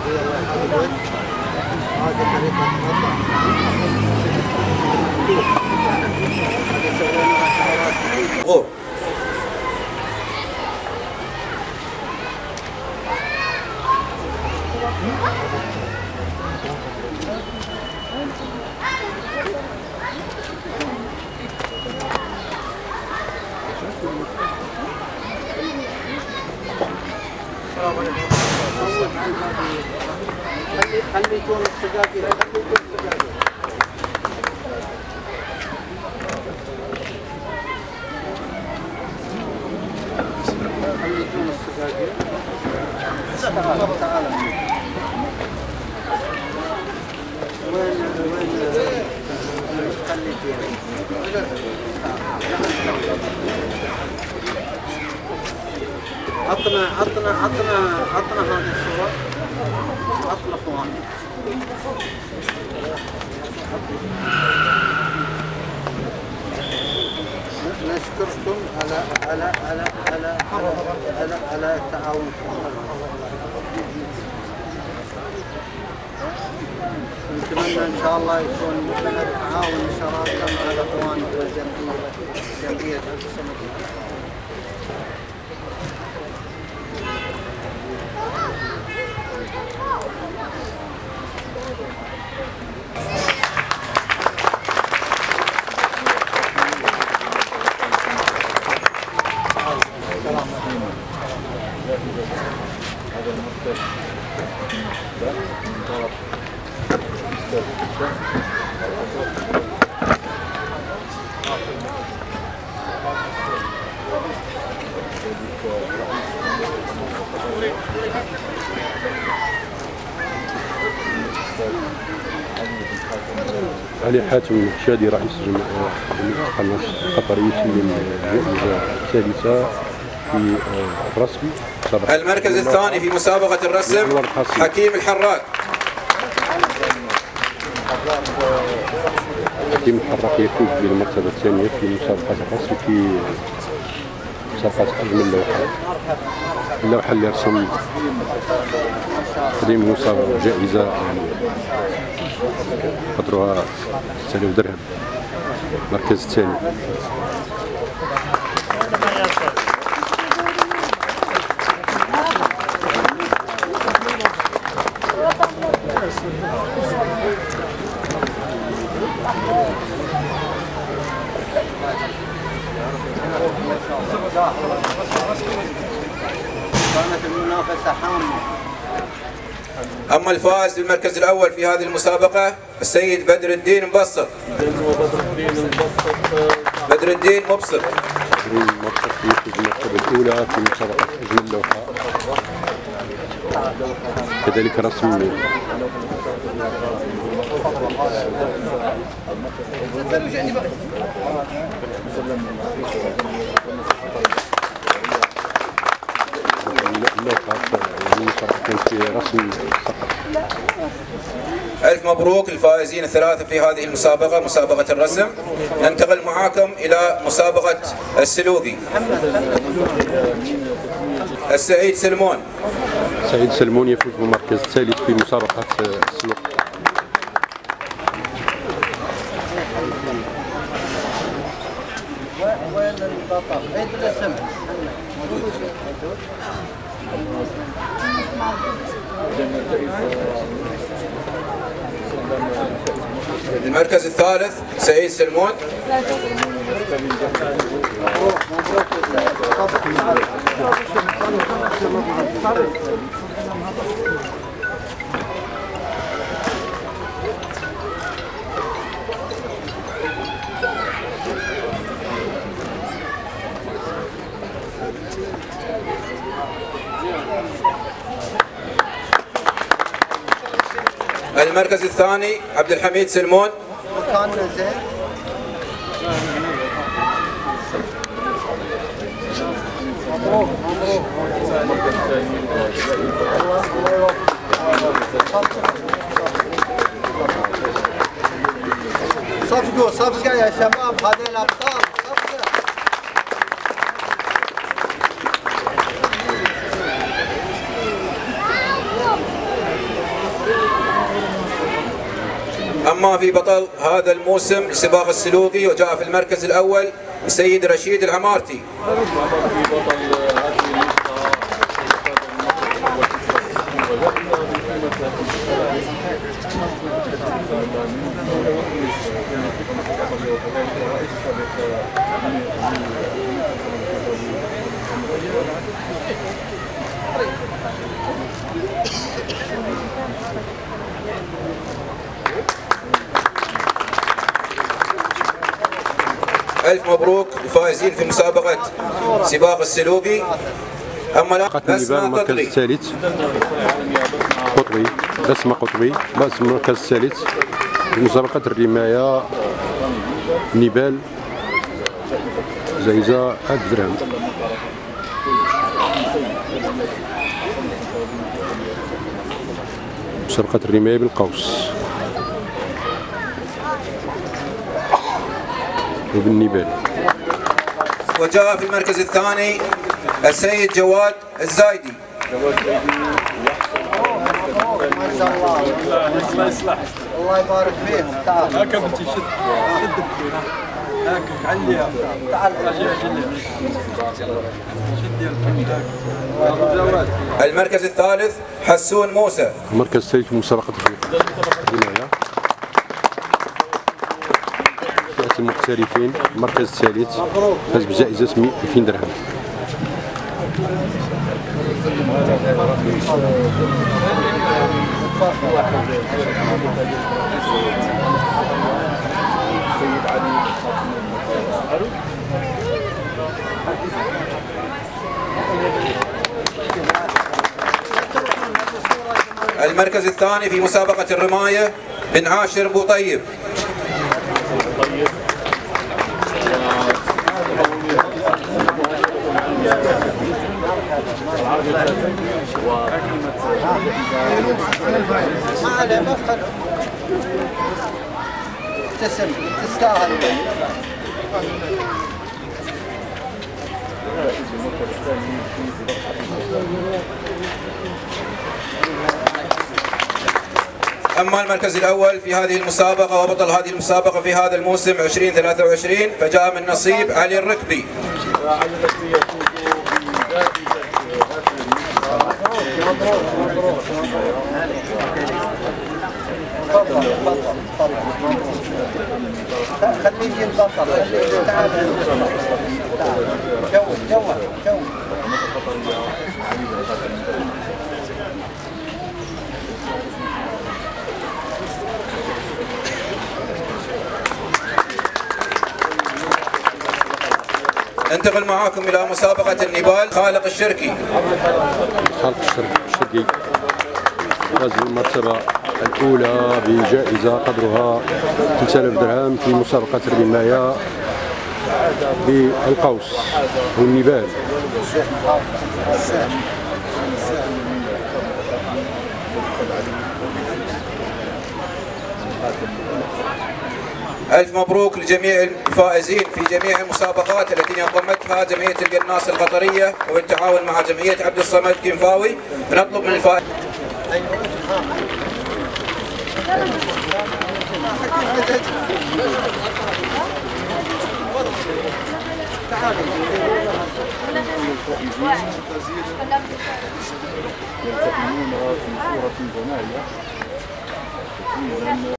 خلي يكون السجاجي تعال وين خلي عطنا هذه الصور عطنا اخوان نشكركم على تعاونكم. نتمنى ان شاء الله يكون لنا تعاون شراكه مع الاخوان والجمعيه السمكيه. علي حاتم شادي رئيس جمعية القناص القطري يسلم الجائزة الثالثة في الرسم. المركز الثاني في مسابقة الرسم حكيم الحراك. حكيم الحراك يفوز بالمرتبة الثانية في مسابقة الرسم في مسابقة أجمل لوحة. اللوحة اللي رسم تقديم مسابقة جائزة قدرها 6000 درهم. المركز الثاني. كانت المنافسة حامة. أما الفائز بالمركز الأول في هذه المسابقة السيد بدر الدين مبسط. بدر الدين مبسط. يفوز بالمرتبة الأولى في مسابقة أجمل لوحة. كذلك رسم ألف مبروك للفائزين الثلاثة في هذه المسابقة، مسابقة الرسم. ننتقل معاكم إلى مسابقة السلوذي. السعيد سلمون. سعيد سلمون يفوز بالمركز الثالث في مسابقة السلوق. وين البطل؟ عيد الاسم. المركز الثالث سعيد سلمون. المركز الثاني عبد الحميد سلمون. مكاننا زين. مبروك مبروك. صفقة يا شباب، هذين الأبطال. أما في بطل هذا الموسم لسباق السلوقي وجاء في المركز الأول السيد رشيد العمارتي. ألف مبروك الفائزين في مسابقة سباق السلوقي. أما بسمة المركز الثالث قطبي، بسمة قطبي المركز الثالث في مسابقة الرماية نيبال جائزة 1000 درهم. مسابقة الرماية بالقوس وبالنيبال. وجاء في المركز الثاني السيد جواد الزايدي. ما شاء الله، الله يصلحك، الله يبارك فيهم. تعال هاك بنتي شد هاك عليها تعال المركز الثالث حسون موسى. المركز الثالث في مسابقة الرماية فئة المحترفين. المركز الثالث فاز بجائزة 2000 درهم. المركز الثاني في مسابقة الرماية بن عاشر بو طيب. ما عليه، ما تخلوا. ابتسم، تستاهل. أما المركز الأول في هذه المسابقة وبطل هذه المسابقة في هذا الموسم 2023 فجاء من نصيب علي الركبي. خليه يجي البطل، تعال جو. انتقل معاكم إلى مسابقة النبال خالق الشركي. خالق الشرقي فاز بالمرتبة الأولى بجائزة قدرها 3000 درهم في مسابقة الرماية بالقوس والنبال. ألف مبروك لجميع الفائزين في جميع المسابقات التي نظمتها جمعية القناص القطرية وبالتعاون مع جمعية عبد الصمد كنفاوي. نطلب من الفائزين يلتقون في صورة جماعية.